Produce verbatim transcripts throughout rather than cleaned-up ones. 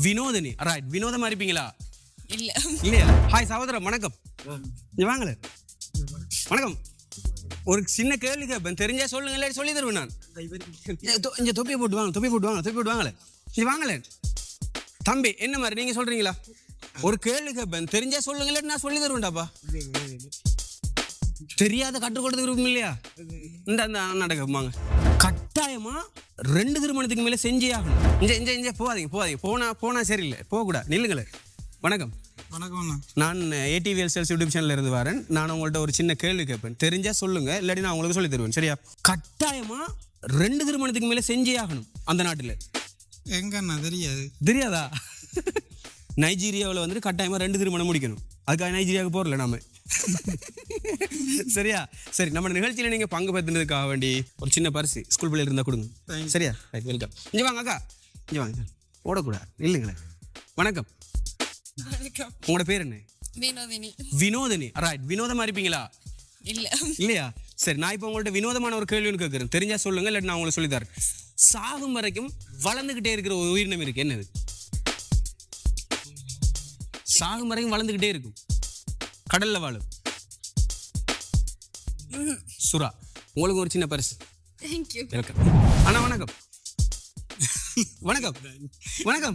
Vinodhini. Right. வினோதமா இருப்பீங்களா? இல்ல. இல்லையா? ஹாய் சகோதரர், வணக்கம். இங்க வாங்களே. வணக்கம். ஒரு சின்ன கேள்வி கேட்பேன், தெரிஞ்சா சொல்லுங்க, இல்லாட்டி சொல்லி தருவேன் நான். இங்க தொப்பி போட்டு வாங்க, தொப்பி போட்டு வாங்க, தொப்பி போட்டு வாங்களே. இங்க வாங்களே. தம்பி, என்ன மாதிரி நீங்க சொல்றீங்களா? ஒரு கேள்வி கேட்பேன், தெரிஞ்சா சொல்லுங்க, இல்லாட்டி நான் சொல்லி தருவேன்டாப்பா. தெரியாத கற்றுக்கொடுத்து விருப்பம் இல்லையா? இந்த அந்த நடக்கமாங்க. கட்டாயமா ரெண்டு திருமணத்துக்கு மேல செஞ்சே ஆகணும். இங்க இங்க இங்க போகாதீங்க, போகாதீங்க. போனா போனா சரியில்லை, போகக்கூடாது. நில்லுங்களே. வணக்கம். வணக்கம். நான் ஏடிவிஎல் சேல்ஸ் யூடியூப் சேனல்ல இருந்து வரேன். நான் உங்கள்ட்ட ஒரு சின்ன கேள்வி கேட்பேன், தெரிஞ்சா சொல்லுங்க, இல்லாட்டி நான் உங்களுக்கு சொல்லி தருவேன். சரியா? கட்டாயமா ரெண்டு திருமணத்துக்கு மேல செஞ்சே ஆகணும் அந்த நாட்டுல. எங்கண்ணா தெரியாது. தெரியாதா? நைஜீரியாவில் வந்துட்டு கட்டாயமா ரெண்டு திருமணம் முடிக்கணும். அதுக்காக நைஜீரியாவுக்கு போறல நாம. சரியா? சரி, நம்ம நிகழ்ச்சியில நீங்க பங்கு பெற்றதுக்காக வேண்டி ஒரு சின்ன பரிசு ஸ்கூல் பிள்ளைல இருந்தா கொடுங்க. சரியா? Right, welcome. இங்க வாங்க அக்கா, இங்க வாங்க. ஓடக்கூடாது, இல்லைங்களே. வணக்கம். உங்களோட பேர் என்ன? வினோதினி. வினோதினி. ரைட். வினோதமா இருப்பீங்களா? இல்ல. இல்லையா? சரி, நான் இப்போ உங்கள்ட்ட வினோதமான ஒரு கேள்வி கேட்கிறேன், தெரிஞ்சா சொல்லுங்க, இல்லாட்டி நான் உங்களுக்கு சொல்லி தரேன். சாகும் வரைக்கும் வளர்ந்துகிட்டே இருக்கிற ஒரு உயிரினம் இருக்கு, என்னது? சாகும் வரைக்கும் வளர்ந்துகிட்டே இருக்கும், கடல்ல வாழும். சுறா. உங்களுக்கு ஒரு சின்ன பரிசு. Thank you. வெல்கம். அண்ணா வணக்கம். வணக்கம். வணக்கம்.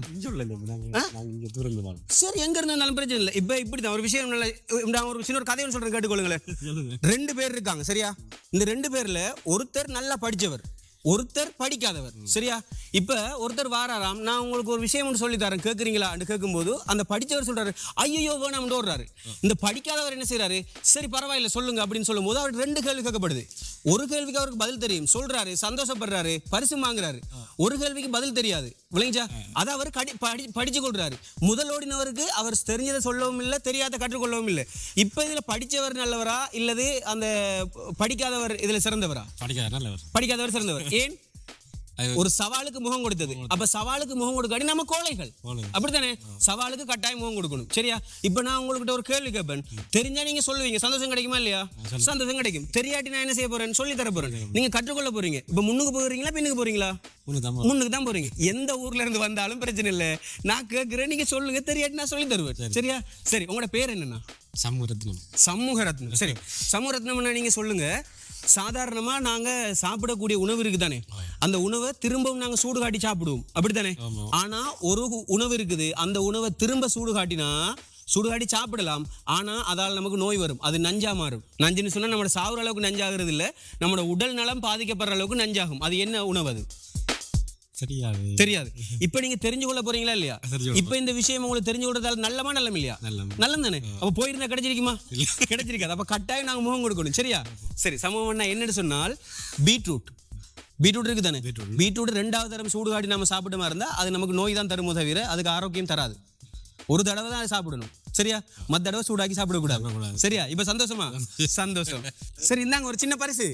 சரி, எங்க இருந்தாலும் பிரச்சனை இல்லை. இப்ப இப்படிதான் ஒரு விஷயம். நல்ல நான் ஒரு சின்ன ஒரு கதையை சொல்றேன், கேட்டுக்கொள்ளுங்களேன். ரெண்டு பேர் இருக்காங்க, சரியா? இந்த ரெண்டு பேர்ல ஒருத்தர் நல்லா படிச்சவர், ஒருத்தர் படிக்காதவர். சரியா? இப்ப ஒருத்தர் வாராராம், நான் உங்களுக்கு ஒரு விஷயம் ஒன்று சொல்லி தரேன், கேட்குறீங்களா? கேட்கும் போது அந்த படிச்சவர் சொல்றாரு, ஐயோ வேணாம் ஓடுறாரு. இந்த படிக்காதவர் என்ன செய்யறாரு, சரி பரவாயில்ல சொல்லுங்க அப்படின்னு சொல்லும் போது அவருக்கு ரெண்டு கேள்வி கேட்கப்படுது. ஒரு கேள்விக்கு அவருக்கு பதில் தெரியும், சொல்றாரு, சந்தோஷப்படுறாரு, பரிசு வாங்குறாரு. ஒரு கேள்விக்கு பதில் தெரியாது, விளங்கிச்சா? அதை அவர் படிச்சு கொள்றாரு. முதல் ஓடினவருக்கு அவர் தெரிஞ்சதை சொல்லவும் இல்லை, தெரியாத கற்றுக்கொள்ளவும் இல்லை. இப்ப இதுல படிச்சவர் நல்லவரா இல்லது அந்த படிக்காதவர் இதுல சிறந்தவரா? படிக்காதவர் சிறந்தவர். ஏன்? ஒரு சவாலுக்கு முகம் கொடுத்தது. அப்ப சவாலுக்கு முகம் கொடுக்காடி நம்ம கோழைகள், அப்படித்தானே? சவாலுக்கு கட்டாயம் முகம் கொடுக்கணும். சரியா? இப்ப நான் உங்ககிட்ட ஒரு கேள்வி கேட்பேன், தெரிஞ்சா நீங்க சொல்லுவீங்க, சந்தோஷம் கிடைக்குமா இல்லையா? சந்தோஷம் கிடைக்கும். தெரியாட்டி நான் என்ன செய்ய போறேன், சொல்லி தர போறேன். நீங்க கற்றுக்கொள்ள போறீங்க. இப்ப முன்னுக்கு போறீங்களா பின்னுக்கு போறீங்களா? முன்னுக்கு தான் போறீங்க. எந்த ஊர்ல இருந்து வந்தாலும் பிரச்சனை இல்லை, நான் கேட்கிறேன், நீங்க சொல்லுங்க, தெரியாட்டி நான் சொல்லி தருவேன். சரியா? சரி, உங்களோட பேர் என்னன்னா? சமூகரத்னம். சமூகரத்னம். சரி, சமூகரத்னம்னா நீங்க சொல்லுங்க. சாதாரணமா நாங்க சாப்பிடக்கூடிய உணவு இருக்கு தானே, அந்த உணவை திரும்பவும் நாங்க சூடு காட்டி சாப்பிடுவோம், அப்படித்தானே? ஆனா ஒரு உணவு இருக்குது, அந்த உணவை திரும்ப சூடு காட்டினா சூடு காட்டி சாப்பிடலாம், ஆனா அதால் நமக்கு நோய் வரும், அது நஞ்சா மாறும். நஞ்சுன்னு சொன்னா நம்மளோட சாகுற அளவுக்கு நஞ்சாகிறது இல்லை, நம்மளோட உடல் நலம் பாதிக்கப்படுற அளவுக்கு நஞ்சாகும். அது என்ன உணவு? அது தெரியாது. இப்ப நீங்க தெரிஞ்சு கொள்ள போறீங்களா இல்லையா? இப்ப இந்த விஷயம் உங்களுக்கு தெரிஞ்சு கொள்றதால நல்லமா நல்லம் இல்லையா? நல்லம் தானே. அப்ப போயிருந்தா கிடைச்சிருக்குமா? கிடைச்சிருக்காது. அப்ப கட்டாயம் நாங்க முகம் கொடுக்கணும். சரியா? சரி, சமூகம் என்னன்னு சொன்னால் பீட்ரூட். பீட்ரூட் இருக்கு தானே, பீட்ரூட் ரெண்டாவது தரம் சூடு காட்டி நம்ம சாப்பிட்டமா இருந்தா அது நமக்கு நோய் தான் தருமோ தவிர அதுக்கு ஆரோக்கியம் தராது. ஒரு தடவை தான் சாப்பிடணும். சரியா? மத்த தடவை சூடாக்கி சாப்பிடக்கூடாது. சரியா? இப்ப சந்தோஷமா? சந்தோஷம். சரி, இந்தாங்க ஒரு சின்ன பரிசு.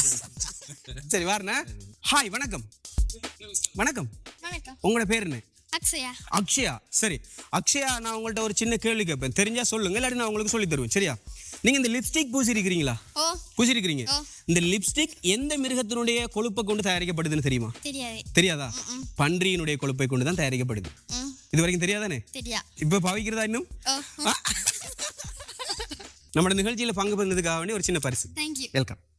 சரி, வாருண்ணா. ஹாய், வணக்கம். வணக்கம். உங்களோட பேர் என்ன? அக்ஷயா. அக்ஷயா. சரி, அக்ஷயா, நான் உங்கள்ட்ட ஒரு சின்ன கேள்வி கேட்பேன், தெரிஞ்சா சொல்லுங்க, இல்லாட்டி நான் உங்களுக்கு சொல்லி தருவேன். சரியா? நீங்க இந்த லிப்ஸ்டிக் பூசி இருக்கிறீங்களா? பூசி இருக்கிறீங்க. இந்த லிப்ஸ்டிக் எந்த மிருகத்தினுடைய கொழுப்பை கொண்டு தயாரிக்கப்படுதுன்னு தெரியுமா? தெரியாதா? பன்றியினுடைய கொழுப்பை கொண்டு தான் தயாரிக்கப்படுது. இது வரைக்கும் தெரியாதானே? இப்ப பாவிக்கிறதா இன்னும்? நம்ம நிகழ்ச்சியில பங்கு பெற்றதுக்காக வேண்டி ஒரு சின்ன பரிசு. வெல்கம்.